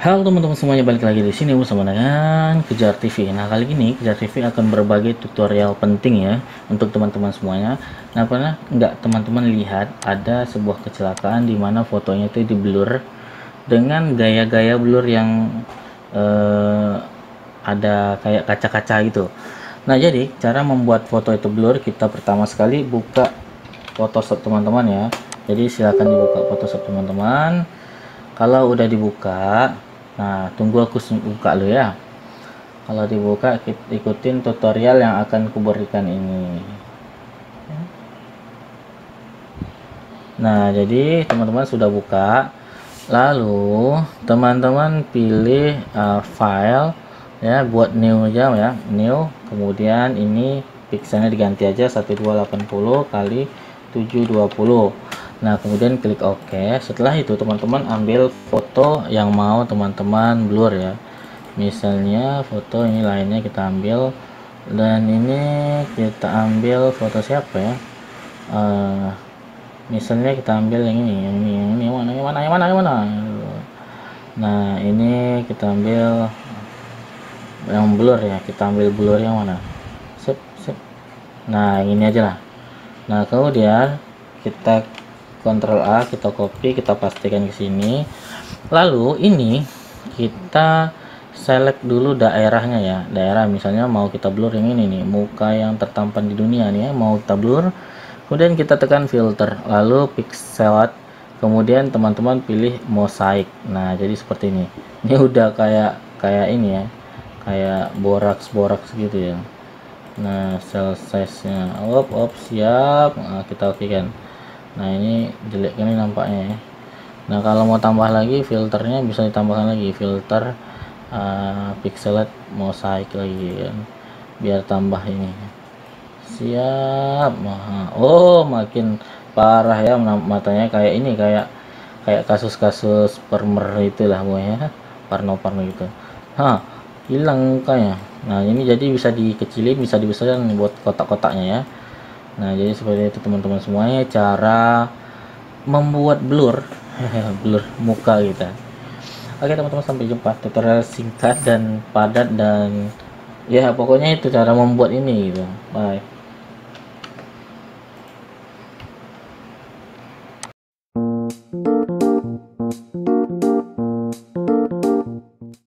Halo teman-teman semuanya, balik lagi di sini bersama dengan Kejar TV. Nah, kali ini Kejar TV akan berbagi tutorial penting ya untuk teman-teman semuanya. Nah, pernah nggak teman-teman lihat ada sebuah kecelakaan di mana fotonya itu di blur dengan gaya-gaya blur yang eh, ada kayak kaca-kaca gitu. Nah, jadi cara membuat foto itu blur, kita pertama sekali buka Photoshop teman-teman ya. Jadi silakan dibuka Photoshop teman-teman. Kalau udah dibuka, nah tunggu aku buka lo ya. Kalau dibuka, ikutin tutorial yang akan kuberikan ini. Nah, jadi teman-teman sudah buka. Lalu teman-teman pilih file ya, buat new aja ya, new. Kemudian ini pixelnya diganti aja 1280 kali 720. Nah, kemudian klik OK. Setelah itu teman-teman ambil foto yang mau teman-teman blur ya. Misalnya foto ini lainnya kita ambil, dan ini kita ambil foto siapa ya? Misalnya kita ambil yang ini, yang mana. Nah, ini kita ambil yang blur ya. Kita ambil blur yang mana? Sip, sip. Nah, ini aja lah. Nah, kemudian kita Ctrl A, kita copy, kita pastikan ke sini. Lalu ini kita select dulu daerahnya ya. Daerah misalnya mau kita blur yang ini nih, muka yang tertampan di dunia nih ya, mau kita blur. Kemudian kita tekan filter, lalu pixel art. Kemudian teman-teman pilih mosaic. Nah, jadi seperti ini. Ini udah kayak ini ya. Kayak boraks gitu ya. Nah, cell size-nya siap. Nah, kita oke kan. Nah, ini jelek ini nampaknya ya. Nah, kalau mau tambah lagi filternya bisa ditambahkan lagi, filter pixelet mosaic lagi kan, biar tambah ini. Siap. Oh, makin parah ya matanya, kayak ini, kayak kasus-kasus permer itulah pokoknya, parno gitu. Hilang mukanya. Nah, ini jadi bisa dikecilin, bisa dibesarkan buat kotak-kotaknya ya. Nah, jadi seperti itu teman-teman semuanya cara membuat blur blur muka kita. Oke teman-teman, sampai jumpa. Tutorial singkat dan padat, dan ya pokoknya itu cara membuat ini gitu. Bye.